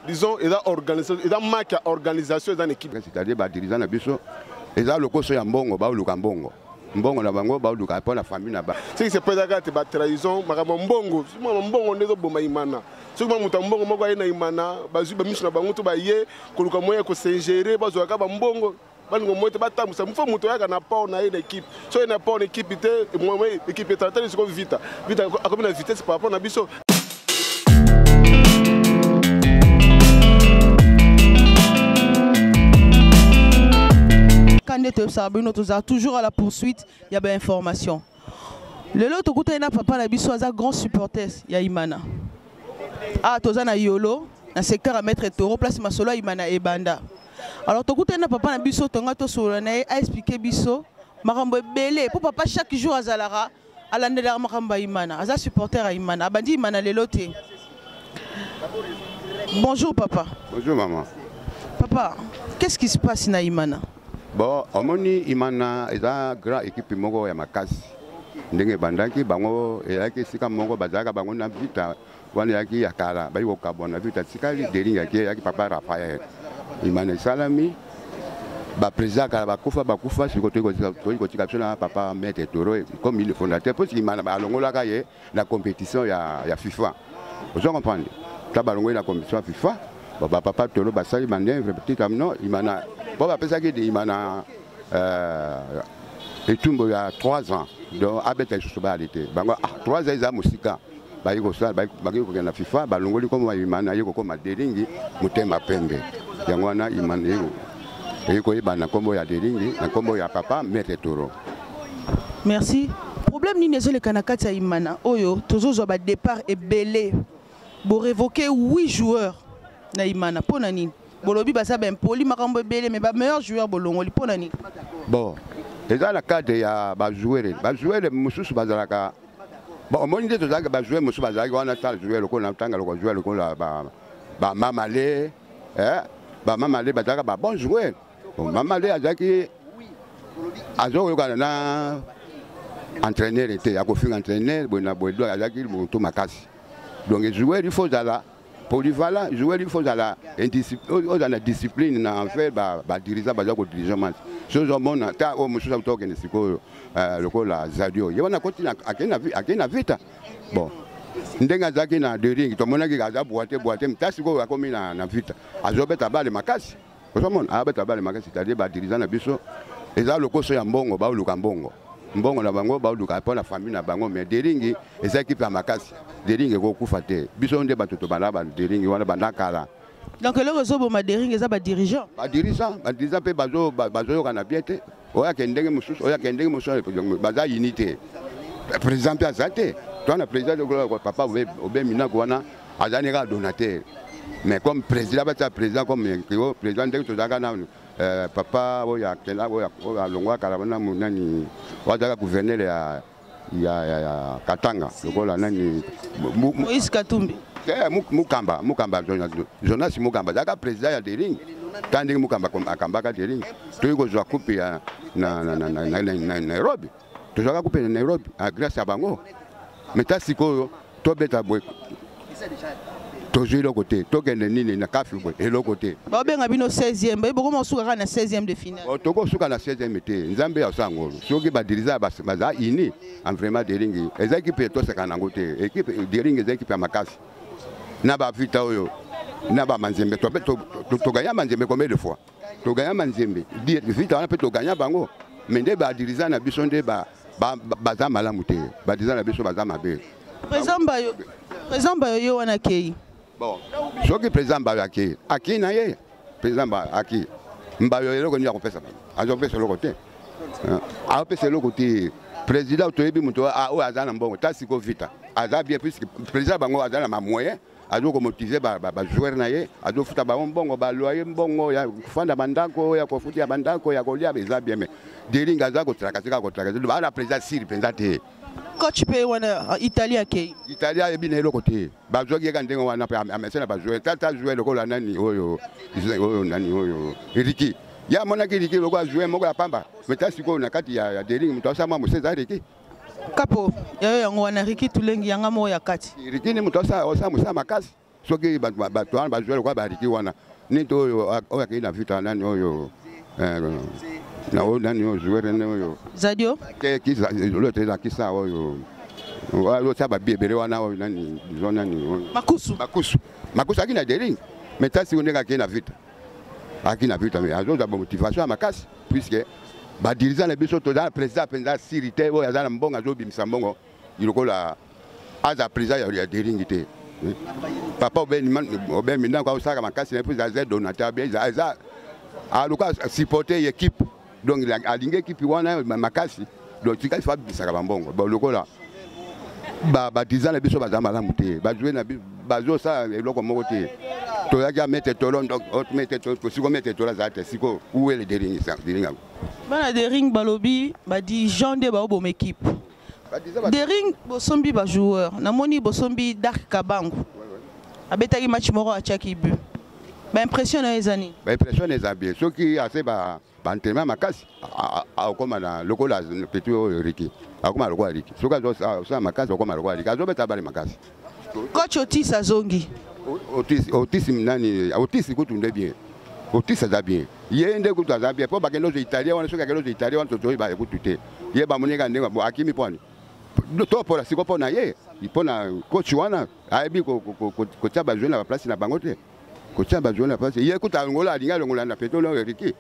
Disons, il y a organisation, il y a marque organisation dans l'équipe. C'est-à-dire les dirigeants de Bisso, ils ont le coach en bongo, ba lu kambongo. Mbongo na bango ba lu ka pour la famille na ba. Ce qui se passe là, c'est la trahison, makama mbongo. Si moi mbongo ndezo boma imana. Si moi muta mbongo moko aina imana, bazu ba misu na bango to ba ye, koluka moya ko s'ingérer, bazu ka ba mbongo. Balingo moite ba tamusa, mfo muto yaka na port na une équipe. So il na port une équipe te, moi équipe est traitée c'est comme vita. Vita a comme la vitesse par rapport na Bisso. Quand nous sommes toujours à la poursuite, il y a des informations. Le lot de papa na biso un grand supporter, il y a Imana. Ah, tozana yolo, dans le secteur à mettre taureau, place masolo Imana et Banda. Alors tokuta na papa na biso tonga to solana a expliqué biso makambo belé pour papa chaque jour à Zalara à l'année de makambo Imana, aza supporter à Imana, abandi Imana le loté. Bonjour papa. Bonjour maman. Papa, qu'est-ce qui se passe na Imana? Bon, omoni Imana est une grande équipe moko ya makasi. Ndenge bandaki bango elaki sika moko bazaka bango na vita wana yaki yakala bayi ko kabona vita sikali dering yaki papa Raphaël. Imana salami ba président kala bakufa siko ko tika na papa Maître Toro comme il est fondateur parce Imana ba longola ka ye la compétition ya FIFA. Vous comprenez? Ta ba longola la compétition FIFA. Papa Toro basali manœuvre petit amno Imana bon après ça qu'il Imana et tout il y a 3 ans donc abeta socialité bango 3 ans za musika ba yiko sala ba yiko na FIFA ba longoli comme Imana yiko comme deringi mutema pembe yango wana Imana yiko ibana kombo ya deringi na kombo ya papa Maître Toro. Merci. Problème ni nezole kanakati ya Imana oyo tozozo ba départ est belé pour révoquer 8 joueurs na Imana pona nini bolobi basa ben poli makambo belé mais ba meilleur joueur bolongoli pona nini. Bon et dans la cadre ya ba joueur mususu bazalaka bon moni de tozaka ba joueur mususu bazalaka wana tal joueur loko na tanga loko joueur loko la ba mamale ba mamale bazalaka ba bon joueur bon mamale azaki azo kana na entraîneur était ya ko finga entraîneur bona bodo azaki moto makasi donc joueur il faut zala polyvalent joueur il faut la discipline en fait ba dirigeant ba ko dirigeant chose mona ta o mususa utoke ni siko loko la zadio yona continue akena vita bon ndenga zaki na dering to mona ki gaza boite mtasi ko akomi na vita azobeta bale makasi ozomona abeta bale makasi c'est-à-dire ba dirigeant na biso eza loko so ya mbongo ba luka mbongo mbongo na bango ba luka pour la famille na bango mais deringi eza équipe ya makasi deringi ko kufa te biso nde batoto bala ba deringi wana bandakala donc le réseau bo ma deringi eza ba dirigeant pe bazo kana bien te oya kendenge mususu baza unité président pe azate toi na président de papa obe mina ko wana azani ka donateur mais comme président ba président comme président de to daga na papa oya kela oya longwa karabana munani wadaka gouverneur ya Katanga lokola nani Moïse Katumbi Mukamba Jonas Mukamba daka président ya dering tanding Mukamba akambaka dering toyiko zwa coupe ya na Nairobi tozaka coupe na Nairobi grâce à bango meta sikoyo to beta boy toujours le côté tokende nini na kafi boy et le côté ba benga bino 16e ba boko mosuka na 16e de finale toko suka na 16e te nzambe ya sangolo soki ba diriza baza ini en vraiment deringi eza équipe to sekana ngote équipe deringi eza équipe ya makasi na ba vita oyo na ba manzembe to gagner manzembe combien de fois to gagner manzembe dire vita on peut to gagner bango mais nde ba diriza na biso nde baza malamu te ba diriza na biso baza mabe président bayo wana kei bon soki président bayo aki na ye président ba aki mbayo eloko ni akopesa azopesa loko te apesa loko te président toyebi muto o azana mbongo tasiko vita aza bien puisque président bango azana ma moyen azoko motiver ba joueur na ye azofuta ba mbongo ba loyer mbongo ya kufanda bandako ya kofuti ya bandako ya kolia beza bien mais deringa zako trakasika ko trakasika ba la président sir président te coach pe wana Italia kei Italia ebi na eloko te ba jogi ka ndengo wana pe amesena ba joueur tata joueur lokola nani oyo nani oyo Eriki ya mona ki Eriki lokola joueur moko ya pamba meta siko na kati ya dering mto sama mo César Eriki kapo yayo yango wana Eriki tulengi yanga mo ya kati Eriki ni mto sa musa makasi soki bato wana bazwele kwa bariki wana nito oyo akei na vita nani oyo na oyo nani oyo joueur oyo Zadio l'autre eza kisa oyo oyo babibele wana oyo nani disons nani makusu aki na dering mais tasi ndenge akei na vita mais azoza motivation ya makasi puisque badirigeant na biso toza président mpenza siri te oyo aza na mbongo azobimisa mbongo ilokola aza président ya dering te papa obemi ndako aosaka makasi na puis aza donateur bien aza aluka supporter équipe donc alingi équipe wana makasi donc tikali fa bisaka bambongo lokola badirigeant na biso baza malamu te bajouer na bazo sa eloko moko te toyaki amete tolo donc otumete siko mete tola za te siko uwe le dering bana dering balobi badi Jean de baoboma équipe dering bosombi ba joueur namoni bosombi Dark Kabangu abetaki match moko atiaki but impression ezani bien soki ase entraînement makasi akoma na lokola petit Riki akoma lokola Riki soki azosa makasi akoma lokola Riki azobeta bale makasi coach Otis azongi Otis nani Otis kutu nde bien Otis aza bien ye nde kutu aza bien po bakendo zo italien wana soki akendo zo italien wana totoyi ba kutu te ye bamoneka ndenge akimi poni to pour la siko pona ye ipona coach wana ayebi ko tia ba jouer na place na bango te ko tia ba jouer na place ye kutu ngola alinga longola na peto lo Riki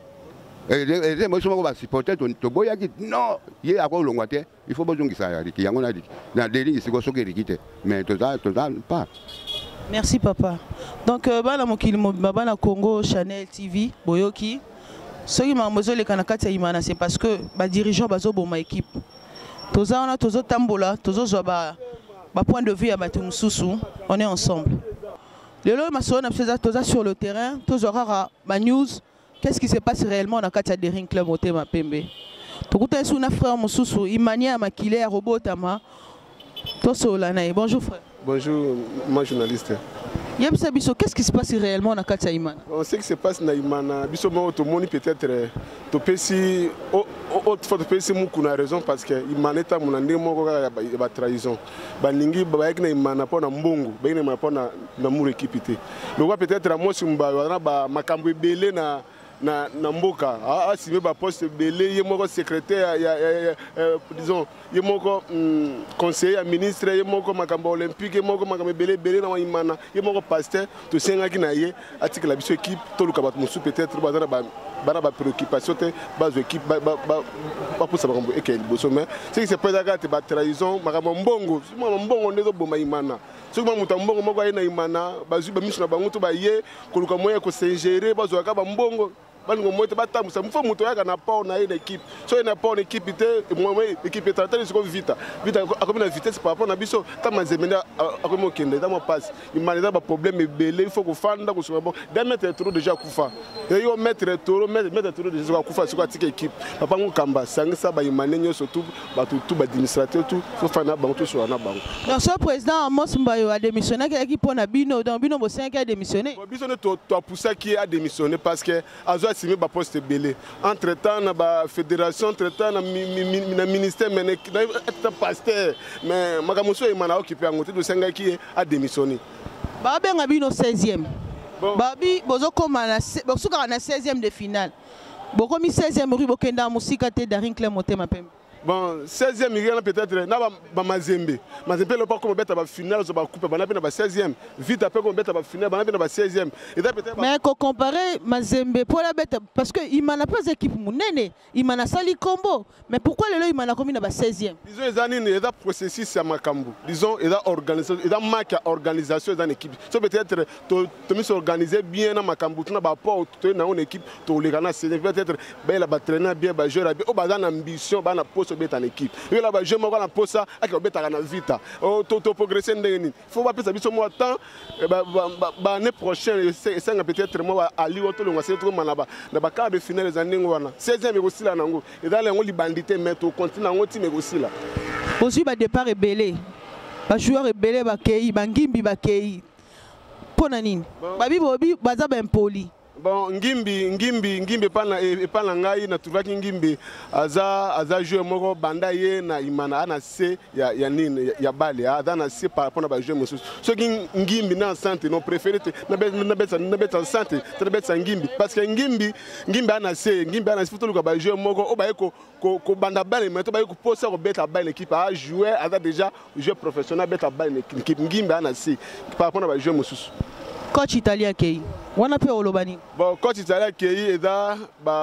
et moi somo ba supporter to boyaki non ye ako longwa te il faut bozongisa Riki yango na Riki na deli siko soki Riki te mais toza pas. Merci papa. Donc bana mokili bana Congo Channel TV boyoki soki mamozo le kanakati imana c'est parce que ba dirigeant bazo boma équipe toza on a tozo tambola tozo zo ba point de vue à bato mususu on est ensemble lelo masona toza sur le terrain tozo rara ba news qu'est-ce qui se passe réellement dans Katia Dering Club Motema Pembe tokuta suna frère mususu imania makile ya robotama toso lanae. Bonjour frère. Bonjour, moi journaliste. Yebsa biso, qu'est-ce qui se passe réellement dans Katia Imana? On sait que se passe dans Imana. Biso mo automoni peut-être topesi autre fois topesi mu kuna raison parce que Imana est mon ande moko ba trahison. Ba ningi ba yek na Imana pona mbongo, ba yek na pona na mu équipe te. Donc peut-être moi simba wana ba makambo ebele na mboka asime ba poste belé ye moko secrétaire disons ye moko conseiller ya ministre ye moko makambo olympique ye moko makambo belé na Imana ye moko pasteur to sengaki na ye atika la biso équipe to luka bat musu peut-être bana ba préoccupation te base équipe ba pour ça makambo ekel boso mais ce qui se passe là te ba trahison makambo mbongo ndezo boma Imana soki mamuta mbongo moko aye na Imana bazwi ba miso na bango to ba ye koluka moyen ko s'ingérer bazwa ka ba mbongo balingo moite batamusa mfo muto yaka na port na une équipe so ina port équipe te moi équipe tratani siko vita akomi na vitesse par rapport na biso ta mazemena akomi okende ta mo passe imaneza ba problème belé il faut ko fanda ko so bon d'un mètre trop déjà kufa et yo mettre trop déjà kufa siko atika équipe papa ngo kamba sangisa ba imanenyo surtout ba tout ba administrateur tout faut fanda bango tout sur na bango. Donc ce président Amos Mbayo a démissionné qui pour na bino donc bino bo 5 a démissionné. Biso ne to poussa qui a démissionné parce que signé ba poste belé entre temps na ba fédération entre temps na ministère mais na pasteur mais makamuso Imana occupé ngote do senga qui a démissionné ba benga bino 16e babi bozo koma na bosuka na 16e de finale bokomi 16e rue bokenda musika te Dering Club Motema Pembe. Bon 16e il peut-être na ba Mazembe le pas comme beta ba finale zo ba coupe ba na ba 16e vite après comme beta ba finale ba na ba 16e et peut-être mais ko comparer Mazembe pour la beta parce que Imana pas équipe munene Imana sali combo mais pourquoi le Imana comme na ba 16e disons les années il y a processus à Makambu disons il y a organisation il y a marque organisation dans équipe so peut-être to mis organiser bien na Makambu na ba port to na une équipe to les gana c'est peut-être ben la ba traîner bien ba jouer bien o ba dans ambition ba na poste bet en équipe et là ba je me na posa aki obeta na vita o to progresser ndeni faut pas penser biso mo temps ba année prochaine c'est peut-être moi ali oto longa c'est trop manaba na ba quart de finale les années wana 16e aussi là nango et dans les on li bandité mais to continue nango ti mais aussi là aussi ba départ rebellé ba joueur rebellé ba kei ba ngimbi ba kei pona nini ba bibobi baza ba impoli Bon, Ngimbi pana ngai na trouvaki Ngimbi aza joueur moko banda ye na imana ana se ya nini ya bale aza na se par rapport na ba joueur mosusu. Soki Ngimbi na santé non préféré na bet en santé, très bet Ngimbi parce que Ngimbi ana se futu luka ba joueur moko o ba ko banda bale mais to ba ko posa ko bet a bale équipe a jouer aza déjà joueur professionnel bet a bale équipe Ngimbi ana se par rapport na ba joueur mosusu. Coach italien Kei. Wana pe olobani. Bon, coach italien Kei eza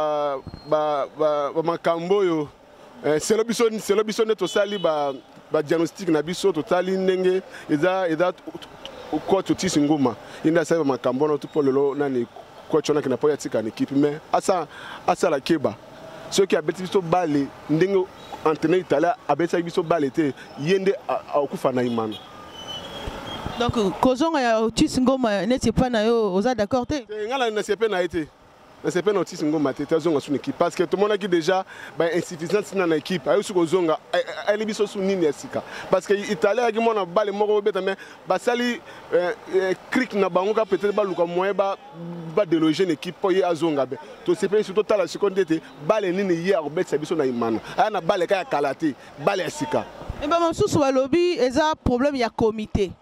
ba makambo yo. C'est le biso ne tosali ba diagnostic na biso totali ndenge eza coach Otis Ngoma. Inda sa ba makambo no tout pour lelo nani coach ona kina poya tika na équipe mais asa la keba. Ceux qui abeti biso bale ndenge entraîneur italien abeti biso bale te yende akufa na imana. Donc, Kozonga ya Otis Ngoma n'était pas na yo, oza d'accord te? Ngala na CP na été. Na CP na Otis Ngoma te zonga son équipe parce que tout le monde a qui déjà insuffisance dans l'équipe. Ayo su Kozonga ali biso su nini esika. Parce que Italien a qui mona balle moko beta mais basali cric na bango ka peut-être ba luka moyen ba déloger une équipe pour y azonga be. To CP surtout ta la seconde te balle nini hier bet sa biso na imana. Aya na balle ka ya kalate, balle esika. Et ba msusu wa lobby eza problème ya comité.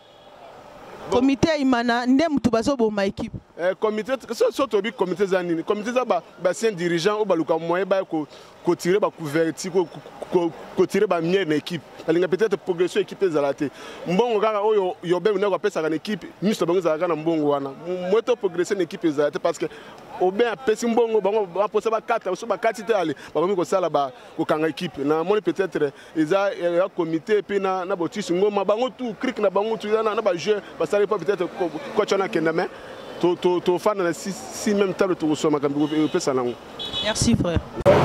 Comité imana ndé mutu bazo boma équipe. Comité sotobi comité za nini? Comité za ba ancien dirigeant ou ba luka moyen ba ko tirer ba couverture ko tirer ba mieux na équipe. Alinga peut-être progression équipe ezalate. Mbongo kaka oyo yobe na ko pesa kana équipe, misto bango za kana mbongo wana. Moto progression équipe ezalate parce que obe apesi mbongo bango ba posa ba 4 so ba 4 te ale. Ba komi ko sala ba ko kanga équipe. Na moni peut-être eza ya comité pe na Otis Ngoma bango tout cric na bango tout na ba jouer ba sala peut-être coach on a kendame. To fan na si même table to so makambi ko pesa nango. Merci frère.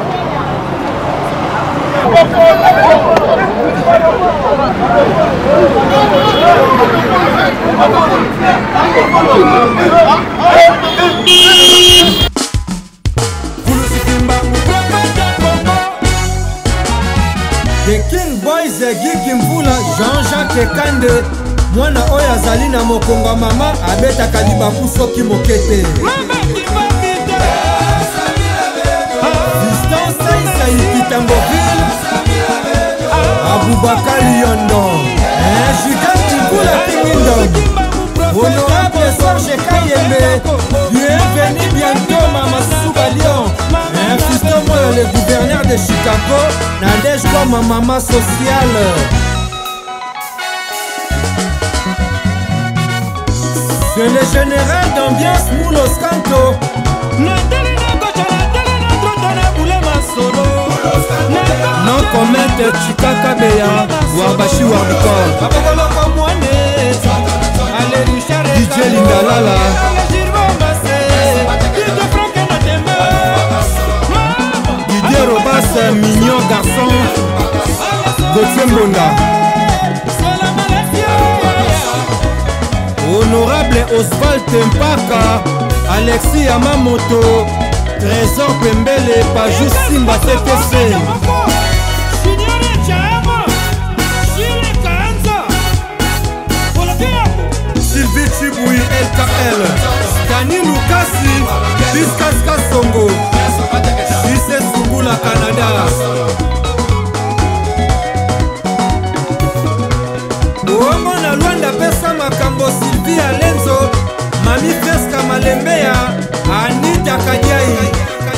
The King Boys Gigi Mvula Jean-Jacques Kande mwana oyo azali na mokonga mama abetaka libaku soki mokete distance Ikitangoville Aboubakari Yondo Gigante Mvula Kingdom Honorable Serge Kayembe bienvenue bientôt Mama Souba Lyon Fiston Moyo le gouverneur de Chicago Nadège comme maman sociale. C'est le général d'ambiance Moulos Kanto. Non commente Chikaka Beya Wabashi Wabikor DJ Lindalala Didier Robas mignon garçon Gauthier Mbonda Honorable Oswald Mpaka Alexis Yamamoto Trésor Pembele Pajou Simba TTC Sylvie Chiboui LKL Stani Lukasi Biskas Kasongo Jise Sungula Canada Omo na Luanda pesa makambo Sylvie Alenzo Mami Feska Malembea Anita Kadiai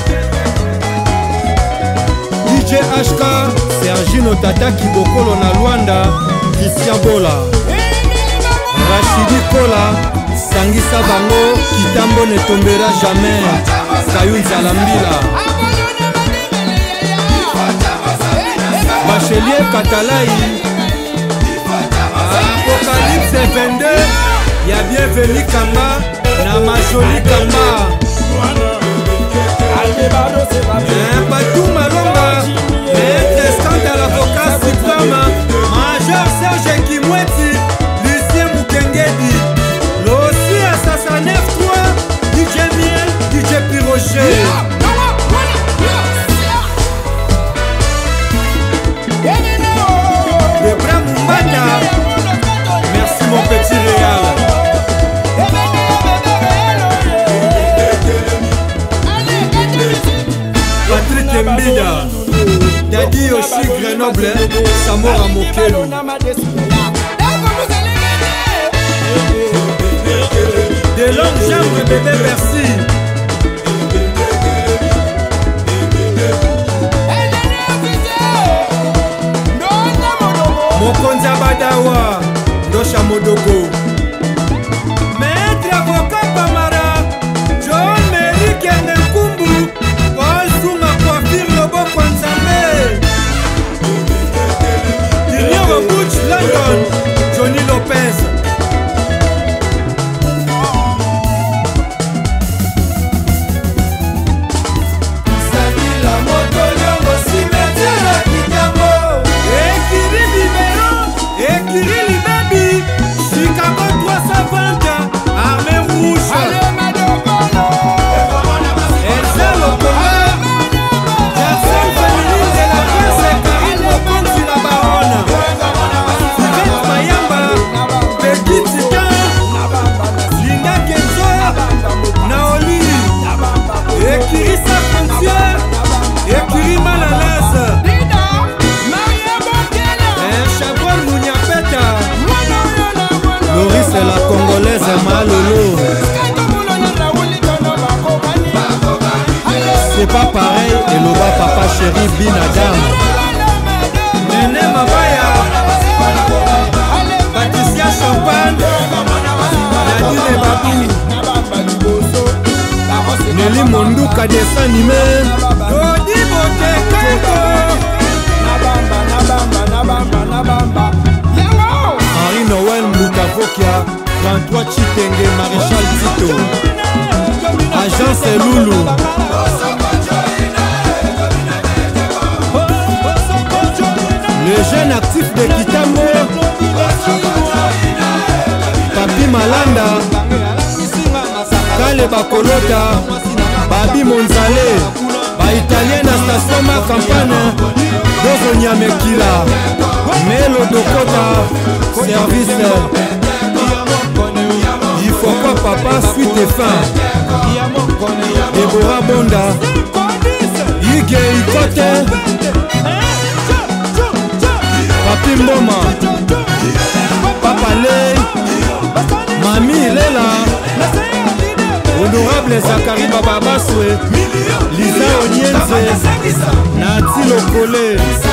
DJ HK Sergino Tata Kibokolo na Luanda Christian Bola Rachidi Kola Sangisa Bango Kitambo ne tombera jamais Sayun Salambila Bachelier Katalai Apocalypse 22 Y'a bienvenue Kamba Na Majoli Kamba Patou Malonga Maître Escante à l'avocat suprême Major Serge Kimweti Lucien Moukengedi Lossi Assassin 9-3 DJ Miel DJ Pirocher Le bras Moumbanda Merci mon petit Réal Nadi aussi Grenoble, Samora Mokelo. De longues jambes, bébé, merci. Mokonza Badawa, Ndosha Modoko. Maître avocat Pamara, John Merrick Nkumbu, Paul Zuma Coiffure Lobo Kwanzame. Diniero Butch London, Johnny Lopez. Kirili Baby, Chicago 320, Armée Rouge. Elsa Lokonga, Jackson féminine de la presse, Karine Mokonzi la baronne. Yvette Mayamba, Peggy Tikan, Linda Kenzo, Naoli, Ekiri sa frontière, Ekiri mal à l'aise. Loris est la Congolaise Malolo. C'est pas pareil, Eloba papa chéri Bin Adam. Nene Mabaya, Patricia Champagne, Nadine Babou, Nelly Mondouka dessin animé, Dodi Bote Kanto. Henri Noël Moukavokia, 33 Chitenge, Maréchal Tito, Agence Loulou. Le jeune actif de Kitambo, Papi Malanda, Kale Bakolota, Babi Monzale, Ba-Italien à Station Campagne, Dozo Nyamekila, Melo Dokota, service. Il faut quoi papa, suite et fin. Deborah Bonda, Ige Ikote, Papi Mboma, Papa Ley, Mami Lela, Honorable Zakari Baba Baswe, Lisa Onienze, Nati Lokole,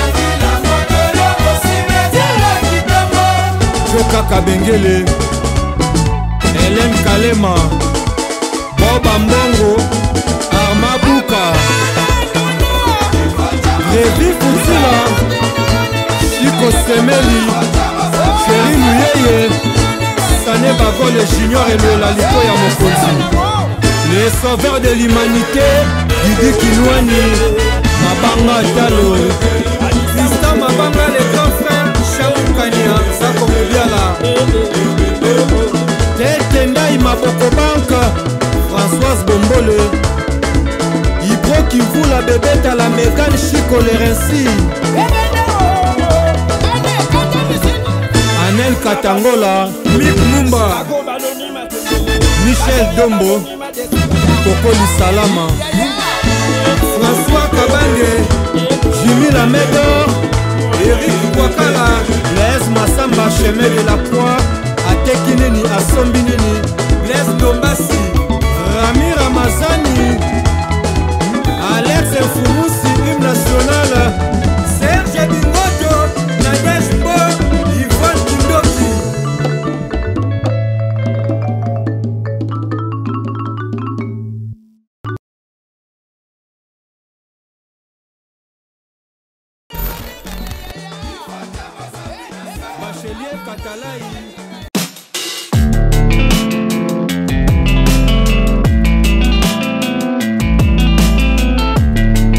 Joka Kabengele, Hélène Kalema, Boba Mbongo, Arma Buka, Révi Foutsila, Chico Semeli, Chéri Mouyeye, Sané Bagole Junior et le Laliko ya Mokonzi. Les sauveurs de l'humanité, Didi Kinwani, Mabanga Talo, Vista Mabanga les grands frères, Chamou Kania, Sako Mobiala, Tendai Maboko Banque, Françoise Bombole, Ibro Kivu la bébête à la Mégane Chico les Rensi, Anel Katangola, Mik Mumba, Michel Dombo, Kokoli Salama, François Kabange, Jimmy Lamédor, Eric Wakala, Blaise Massamba, Chemin de la Croix, Atekineni, Asombineni, Blaise Dombassi, Rami Ramazani, Alex Foumoussi, hymne national, Serge Bingoto, Nadège Mbo, Yvonne Kindoki. Bachelier Katalai.